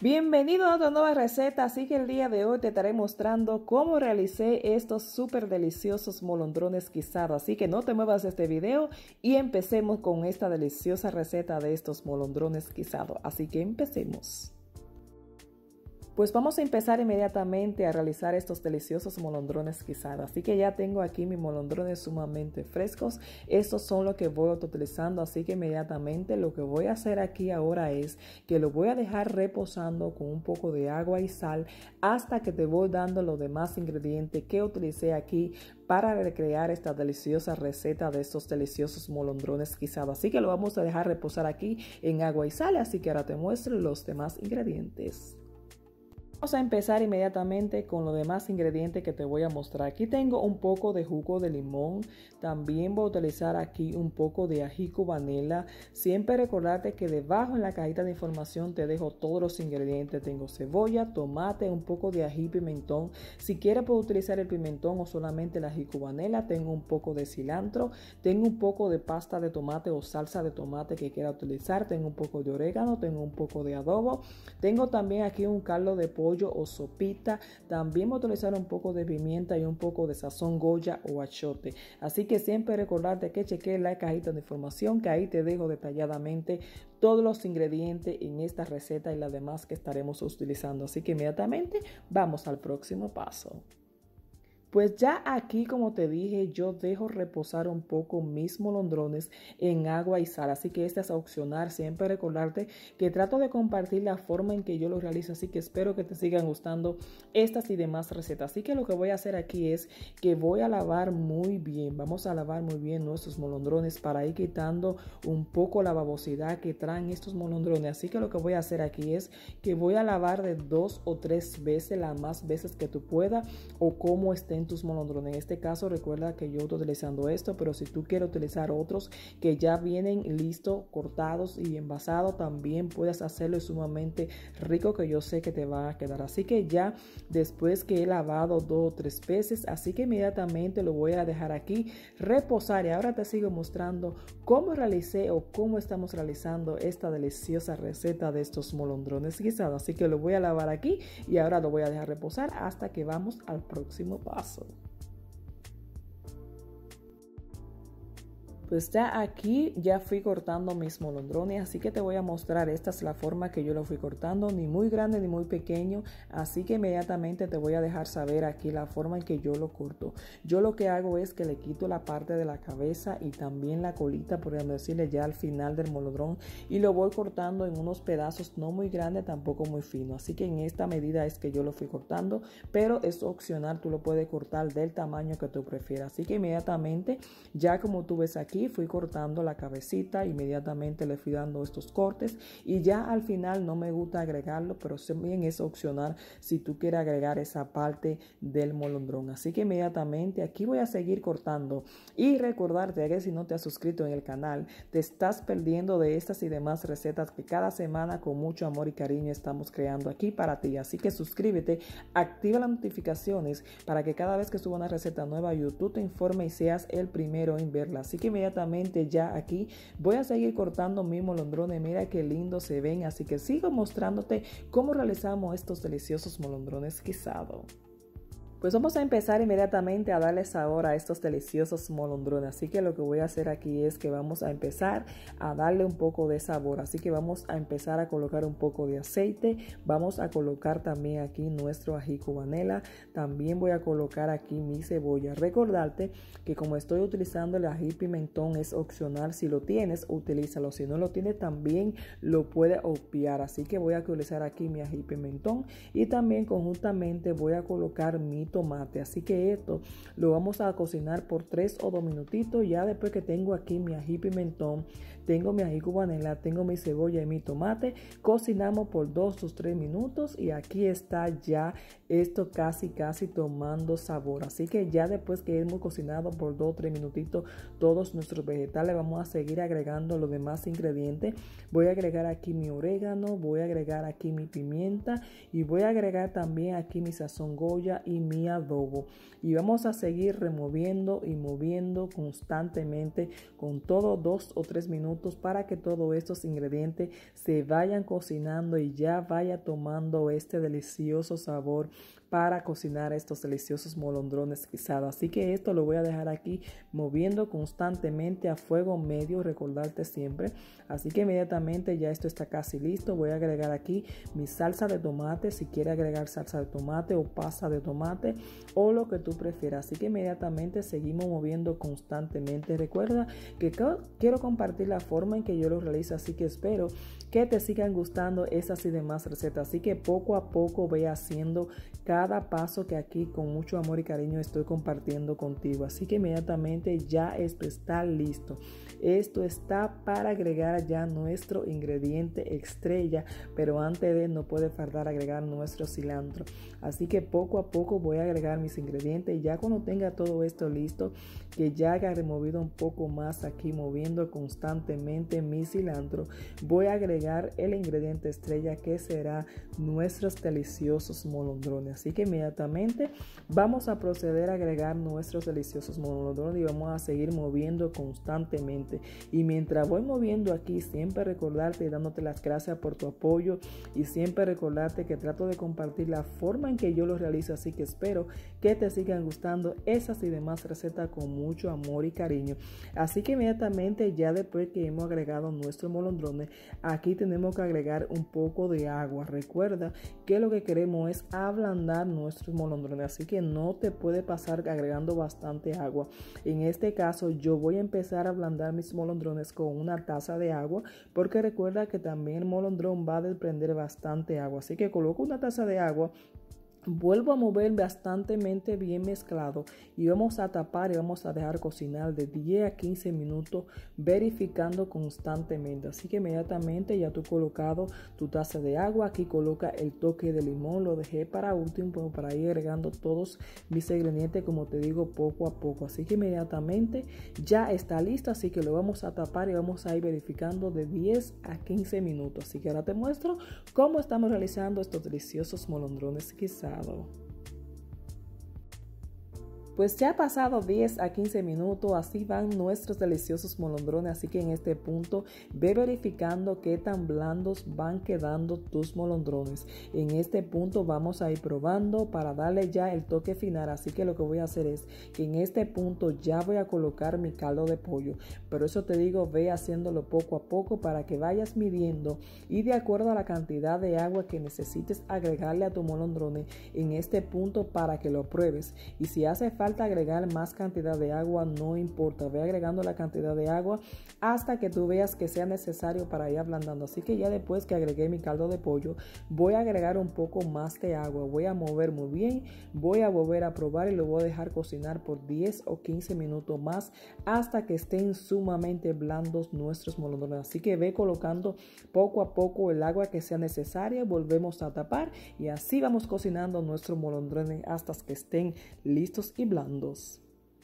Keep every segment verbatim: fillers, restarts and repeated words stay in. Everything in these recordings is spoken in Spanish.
Bienvenido a otra nueva receta, así que el día de hoy te estaré mostrando cómo realicé estos súper deliciosos molondrones guisados, así que no te muevas de este video y empecemos con esta deliciosa receta de estos molondrones guisados, así que empecemos. Pues vamos a empezar inmediatamente a realizar estos deliciosos molondrones guisados. Así que ya tengo aquí mis molondrones sumamente frescos. Estos son los que voy utilizando, así que inmediatamente lo que voy a hacer aquí ahora es que lo voy a dejar reposando con un poco de agua y sal hasta que te voy dando los demás ingredientes que utilicé aquí para recrear esta deliciosa receta de estos deliciosos molondrones guisados. Así que lo vamos a dejar reposar aquí en agua y sal, así que ahora te muestro los demás ingredientes. Vamos a empezar inmediatamente con los demás ingredientes que te voy a mostrar. Aquí tengo un poco de jugo de limón. También voy a utilizar aquí un poco de ají cubanela. Siempre recordarte que debajo en la cajita de información te dejo todos los ingredientes. Tengo cebolla, tomate, un poco de ají, pimentón. Si quieres puedo utilizar el pimentón o solamente el ají cubanela. Tengo un poco de cilantro. Tengo un poco de pasta de tomate o salsa de tomate que quiera utilizar. Tengo un poco de orégano. Tengo un poco de adobo. Tengo también aquí un caldo de pollo o sopita. También voy a utilizar un poco de pimienta y un poco de sazón Goya o achote. Así que siempre recordarte que chequees la cajita de información, que ahí te dejo detalladamente todos los ingredientes en esta receta y las demás que estaremos utilizando. Así que inmediatamente vamos al próximo paso. Pues ya aquí, como te dije, yo dejo reposar un poco mis molondrones en agua y sal, así que este es opcional. Siempre recordarte que trato de compartir la forma en que yo lo realizo, así que espero que te sigan gustando estas y demás recetas. Así que lo que voy a hacer aquí es que voy a lavar muy bien, vamos a lavar muy bien nuestros molondrones para ir quitando un poco la babosidad que traen estos molondrones. Así que lo que voy a hacer aquí es que voy a lavar de dos o tres veces, las más veces que tú puedas o como estén tus molondrones. En este caso recuerda que yo estoy utilizando esto, pero si tú quieres utilizar otros que ya vienen listos, cortados y envasados, también puedes hacerlo. Es sumamente rico, que yo sé que te va a quedar. Así que ya después que he lavado dos o tres veces, así que inmediatamente lo voy a dejar aquí reposar y ahora te sigo mostrando cómo realicé o cómo estamos realizando esta deliciosa receta de estos molondrones guisados. Así que lo voy a lavar aquí y ahora lo voy a dejar reposar hasta que vamos al próximo paso. Pues ya aquí ya fui cortando mis molondrones, así que te voy a mostrar, esta es la forma que yo lo fui cortando, ni muy grande ni muy pequeño, así que inmediatamente te voy a dejar saber aquí la forma en que yo lo corto. Yo lo que hago es que le quito la parte de la cabeza y también la colita, por decirle, ya al final del molondrón, y lo voy cortando en unos pedazos no muy grandes, tampoco muy finos, así que en esta medida es que yo lo fui cortando, pero es opcional, tú lo puedes cortar del tamaño que tú prefieras. Así que inmediatamente, ya como tú ves aquí, fui cortando la cabecita, inmediatamente le fui dando estos cortes y ya al final no me gusta agregarlo, pero también es opcional si tú quieres agregar esa parte del molondrón. Así que inmediatamente aquí voy a seguir cortando y recordarte que si no te has suscrito en el canal, te estás perdiendo de estas y demás recetas que cada semana con mucho amor y cariño estamos creando aquí para ti. Así que suscríbete, activa las notificaciones para que cada vez que suba una receta nueva YouTube te informe y seas el primero en verla. Así que inmediatamente ya aquí voy a seguir cortando mis molondrones. Mira qué lindo se ven, así que sigo mostrándote cómo realizamos estos deliciosos molondrones guisados. Pues vamos a empezar inmediatamente a darle sabor a estos deliciosos molondrones. Así que lo que voy a hacer aquí es que vamos a empezar a darle un poco de sabor. Así que vamos a empezar a colocar un poco de aceite. Vamos a colocar también aquí nuestro ají cubanela. También voy a colocar aquí mi cebolla. Recordarte que como estoy utilizando el ají pimentón es opcional. Si lo tienes, utilízalo. Si no lo tienes, también lo puedes obviar. Así que voy a utilizar aquí mi ají pimentón y también conjuntamente voy a colocar mi tomate. Así que esto lo vamos a cocinar por tres o dos minutitos. Ya después que tengo aquí mi ají pimentón, tengo mi ají cubanela, tengo mi cebolla y mi tomate, cocinamos por dos o tres minutos y aquí está ya esto casi casi tomando sabor. Así que ya después que hemos cocinado por dos o tres minutitos todos nuestros vegetales, vamos a seguir agregando los demás ingredientes. Voy a agregar aquí mi orégano, voy a agregar aquí mi pimienta y voy a agregar también aquí mi sazón Goya y mi mi adobo. Y vamos a seguir removiendo y moviendo constantemente con todo dos o tres minutos para que todos estos ingredientes se vayan cocinando y ya vaya tomando este delicioso sabor para cocinar estos deliciosos molondrones guisados. Así que esto lo voy a dejar aquí moviendo constantemente a fuego medio, recordarte siempre. Así que inmediatamente ya esto está casi listo. Voy a agregar aquí mi salsa de tomate, si quiere agregar salsa de tomate o pasta de tomate o lo que tú prefieras. Así que inmediatamente seguimos moviendo constantemente. Recuerda que quiero compartir la forma en que yo lo realizo, así que espero que te sigan gustando esas y demás recetas. Así que poco a poco voy haciendo cada paso que aquí con mucho amor y cariño estoy compartiendo contigo. Así que inmediatamente ya esto está listo. Esto está para agregar ya nuestro ingrediente estrella, pero antes de no puede faltar agregar nuestro cilantro. Así que poco a poco voy a agregar mis ingredientes y ya cuando tenga todo esto listo, que ya haya removido un poco más aquí moviendo constantemente mi cilantro, voy a agregar el ingrediente estrella que será nuestros deliciosos molondrones. Así que inmediatamente vamos a proceder a agregar nuestros deliciosos molondrones y vamos a seguir moviendo constantemente. Y mientras voy moviendo aquí, siempre recordarte y dándote las gracias por tu apoyo y siempre recordarte que trato de compartir la forma en que yo lo realizo. Así que espero que te sigan gustando esas y demás recetas con mucho amor y cariño. Así que inmediatamente ya después que hemos agregado nuestros molondrones, aquí tenemos que agregar un poco de agua. Recuerda que lo que queremos es ablandar nuestros molondrones, así que no te puede pasar agregando bastante agua. En este caso yo voy a empezar a ablandar mis molondrones con una taza de agua, porque recuerda que también el molondrón va a desprender bastante agua, así que coloco una taza de agua. Vuelvo a mover bastante bien mezclado y vamos a tapar y vamos a dejar cocinar de diez a quince minutos verificando constantemente. Así que inmediatamente ya tú colocado tu taza de agua, aquí coloca el toque de limón, lo dejé para último para ir agregando todos mis ingredientes, como te digo, poco a poco. Así que inmediatamente ya está listo, así que lo vamos a tapar y vamos a ir verificando de diez a quince minutos. Así que ahora te muestro cómo estamos realizando estos deliciosos molondrones guisados. Pues ya ha pasado diez a quince minutos, así van nuestros deliciosos molondrones, así que en este punto ve verificando qué tan blandos van quedando tus molondrones. En este punto vamos a ir probando para darle ya el toque final, así que lo que voy a hacer es que en este punto ya voy a colocar mi caldo de pollo, pero eso te digo, ve haciéndolo poco a poco para que vayas midiendo y de acuerdo a la cantidad de agua que necesites agregarle a tu molondrones en este punto para que lo pruebes. Y si hace falta falta agregar más cantidad de agua, no importa, ve agregando la cantidad de agua hasta que tú veas que sea necesario para ir ablandando. Así que ya después que agregué mi caldo de pollo, voy a agregar un poco más de agua, voy a mover muy bien, voy a volver a probar y lo voy a dejar cocinar por diez o quince minutos más hasta que estén sumamente blandos nuestros molondrones. Así que ve colocando poco a poco el agua que sea necesaria, volvemos a tapar y así vamos cocinando nuestros molondrones hasta que estén listos y blandos. Blandos.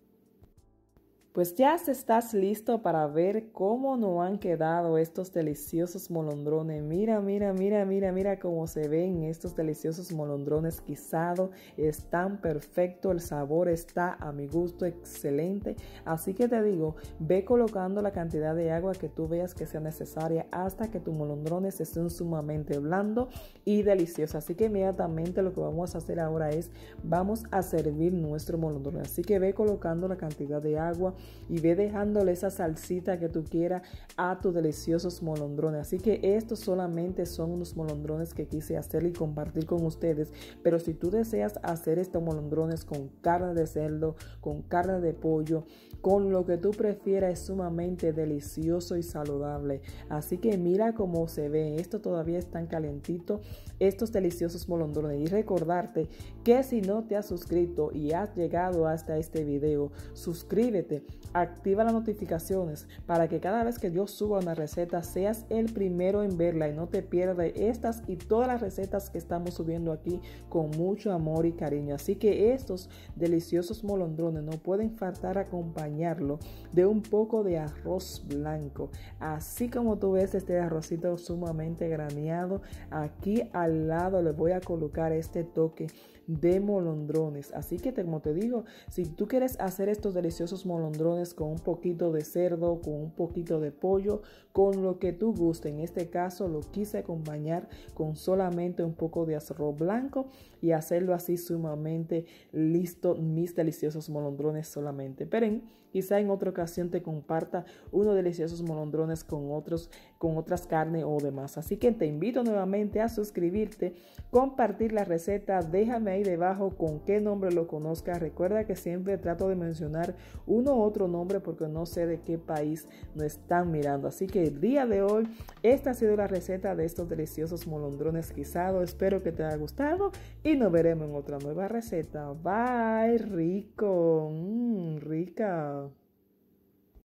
Pues ya estás listo para ver cómo nos han quedado estos deliciosos molondrones. Mira, mira, mira, mira, mira cómo se ven estos deliciosos molondrones guisados. Están perfectos, el sabor está a mi gusto excelente. Así que te digo, ve colocando la cantidad de agua que tú veas que sea necesaria hasta que tus molondrones estén sumamente blandos y deliciosos. Así que inmediatamente lo que vamos a hacer ahora es, vamos a servir nuestro molondrón. Así que ve colocando la cantidad de agua y ve dejándole esa salsita que tú quieras a tus deliciosos molondrones. Así que estos solamente son unos molondrones que quise hacer y compartir con ustedes, pero si tú deseas hacer estos molondrones con carne de cerdo, con carne de pollo, con lo que tú prefieras, es sumamente delicioso y saludable. Así que mira cómo se ve, esto todavía están calentitos, estos deliciosos molondrones. Y recordarte que si no te has suscrito y has llegado hasta este video, suscríbete, activa las notificaciones para que cada vez que yo suba una receta seas el primero en verla y no te pierdas estas y todas las recetas que estamos subiendo aquí con mucho amor y cariño. Así que estos deliciosos molondrones no pueden faltar acompañarlo de un poco de arroz blanco, así como tú ves este arrocito sumamente graneado. Aquí al lado le voy a colocar este toque de molondrones. Así que como te digo, si tú quieres hacer estos deliciosos molondrones con un poquito de cerdo, con un poquito de pollo, con lo que tú guste, en este caso lo quise acompañar con solamente un poco de arroz blanco y hacerlo así sumamente listo, mis deliciosos molondrones solamente. Pero en, quizá en otra ocasión te comparta unos deliciosos molondrones con, otros, con otras carnes o demás. Así que te invito nuevamente a suscribirte, compartir la receta, déjame ahí debajo con qué nombre lo conozcas. Recuerda que siempre trato de mencionar uno u otro nombre porque no sé de qué país nos están mirando. Así que el día de hoy, esta ha sido la receta de estos deliciosos molondrones guisados. Espero que te haya gustado y nos veremos en otra nueva receta. Bye, rico, mmm, rica.